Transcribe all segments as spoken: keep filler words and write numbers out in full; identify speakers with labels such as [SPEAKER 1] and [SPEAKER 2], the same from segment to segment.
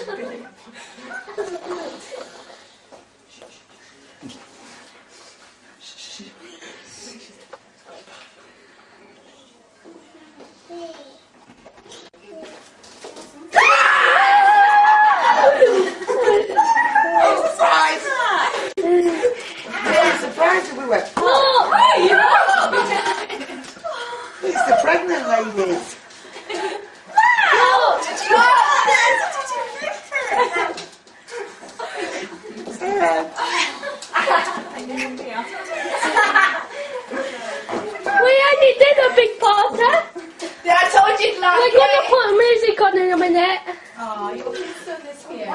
[SPEAKER 1] It's the pregnant ladies.
[SPEAKER 2] We only did a big party.
[SPEAKER 3] Yeah, I told you like
[SPEAKER 2] We're going to put music on in a minute.
[SPEAKER 3] Oh, your kids done this for you.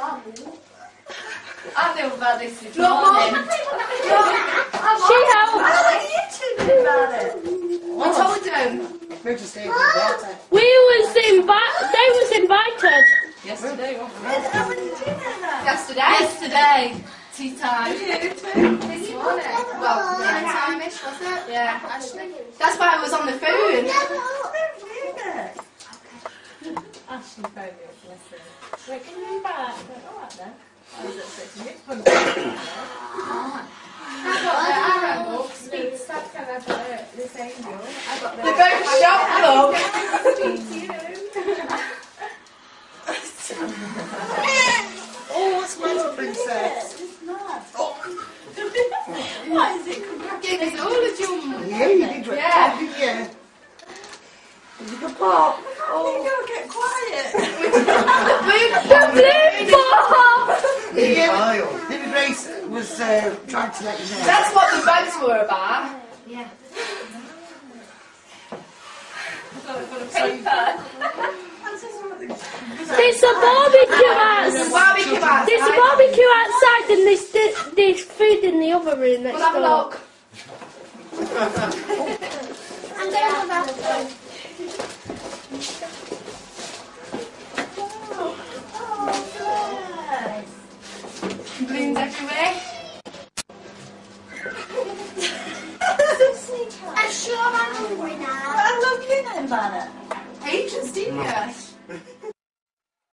[SPEAKER 3] I knew about this this morning.
[SPEAKER 2] She helped.
[SPEAKER 3] What are you two doing about it? I told them.
[SPEAKER 1] We're just staying for the water.
[SPEAKER 2] We was invited. They was invited.
[SPEAKER 3] Yesterday, wasn't it? Yesterday. Yesterday. Tea time. This morning. Well, nine time-ish, was it? Yeah, actually. That's why I was on the phone.
[SPEAKER 4] Ashley phoned me up, bless her. Wait, can you move back? Alright then. I was expecting you to put it
[SPEAKER 3] I got the arrow books.
[SPEAKER 4] Speak sad can I put this angel? I got the...
[SPEAKER 3] They're both shocked though.
[SPEAKER 1] Oh, what's the matter, princess?
[SPEAKER 3] What is it? I gave us all a jump.
[SPEAKER 1] Yeah, you did what
[SPEAKER 3] Yeah.
[SPEAKER 1] you did, yeah. Did you go pop?
[SPEAKER 3] Oh, you gotta get quiet.
[SPEAKER 1] Yeah, David Grace was uh, trying to let you know.
[SPEAKER 3] That's what the bags were about.
[SPEAKER 4] Yeah.
[SPEAKER 3] Paper.
[SPEAKER 2] There's a barbecue outside.
[SPEAKER 3] Barbecue outside.
[SPEAKER 2] There's a barbecue outside and there's, there's food in the other room next
[SPEAKER 3] We'll have a
[SPEAKER 2] door.
[SPEAKER 3] look.
[SPEAKER 2] I'm going to have a
[SPEAKER 3] Balloons everywhere.
[SPEAKER 5] I'm sure I'm hungry now.
[SPEAKER 4] I love you then, Banner.
[SPEAKER 3] Ages, didn't you?